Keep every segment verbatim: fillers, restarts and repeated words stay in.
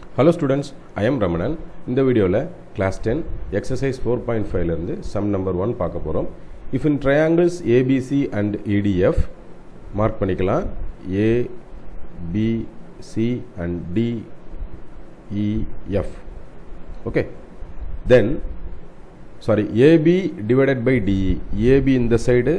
Hello students, I am Ramanan. In the video la class ten exercise four point five la irundhu sum number one paaka porom. If in triangles A B C and E D F mark panikalam A B C and D E F. Okay, then sorry A B divided by D E, A B in the side,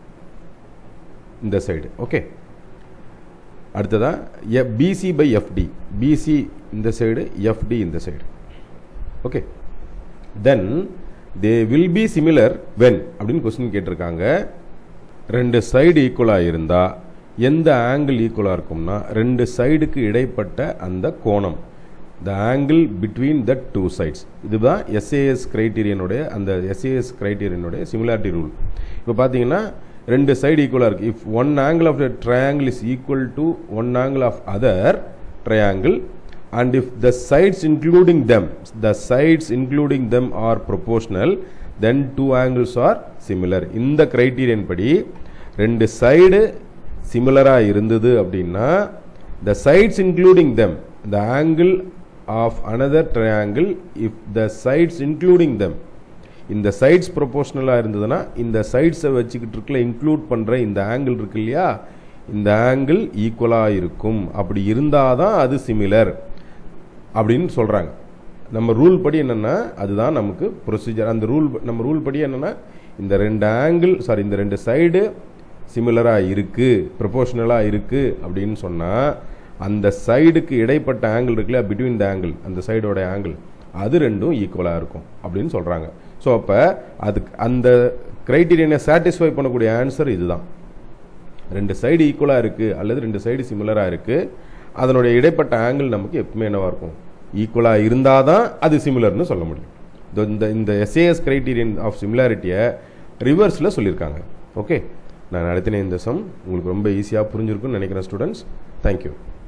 in the side. Okay, அடுத்ததா B C by F D, B C in the side, F D in the side. Okay, then they will be similar when அப்படினு question கேட்டிருக்காங்க. ரெண்டு side ஈக்குவலா இருந்தா எந்த angle ஈக்குவலா இருக்கும்னா ரெண்டு சைடுக்கு இடைப்பட்ட அந்த கோணம், the angle between the two sides. இதுதான் S A S criterion உடைய அந்த S A S criterion உடைய similarity rule. இப்போ பாத்தீங்கன்னா ரெண்டு சைடு ஈக்குவலா இருக்கு. If one angle of the triangle is equal to one angle of other triangle and if the sides including them the sides including them are proportional, then two angles are similar. இந்த criterion படி ரெண்டு side சிமிலரா இருந்தது அப்படின்னா the sides including them, the angle of another triangle, if the sides including them, இந்த sides ப்ரொபோஷனலாக இருந்ததுன்னா இந்த சைட்ஸை வச்சுக்கிட்டு இருக்கல இன்க்ளூட் பண்ணுற இந்த ஆங்கிள் இருக்கு இல்லையா, இந்த ஆங்கிள் ஈக்குவலாக இருக்கும். அப்படி இருந்தால் தான் அது சிமிலர் அப்படின்னு சொல்கிறாங்க. நம்ம ரூல் படி என்னென்னா அதுதான் நமக்கு ப்ரொசீஜர். அந்த ரூல் நம்ம ரூல் படி என்னென்னா இந்த ரெண்டு ஆங்கிள் சாரி இந்த ரெண்டு சைடு சிமிலராக இருக்குது, ப்ரொபோஷனலாக இருக்குது அப்படின்னு சொன்னால் அந்த சைடுக்கு இடைப்பட்ட ஆங்கிள் இருக்குல்ல, பிட்வீன் த ஆங்கிள், அந்த சைடோட ஆங்கிள் அது ரெண்டும் ஈக்குவலாக இருக்கும் அப்படின்னு சொல்கிறாங்க. ஸோ அப்போ அதுக்கு அந்த க்ரைட்டீரியனை சாட்டிஸ்ஃபை பண்ணக்கூடிய ஆன்சர் இதுதான். ரெண்டு சைடு ஈக்குவலாக இருக்குது அல்லது ரெண்டு சைடு சிமிலராக இருக்குது, அதனுடைய இடைப்பட்ட ஆங்கிள் நமக்கு எப்பவுமே என்னவாக இருக்கும், ஈக்குவலாக இருந்தால் தான் அது சிமிலர்னு சொல்ல முடியும். இந்த இந்த S A S criterion of சிமிலாரிட்டியை ரிவர்ஸில் சொல்லியிருக்காங்க. ஓகே, நான் நடத்தின இந்த சம் உங்களுக்கு ரொம்ப ஈஸியாக புரிஞ்சிருக்குன்னு நினைக்கிறேன் ஸ்டூடெண்ட்ஸ். தேங்க்யூ.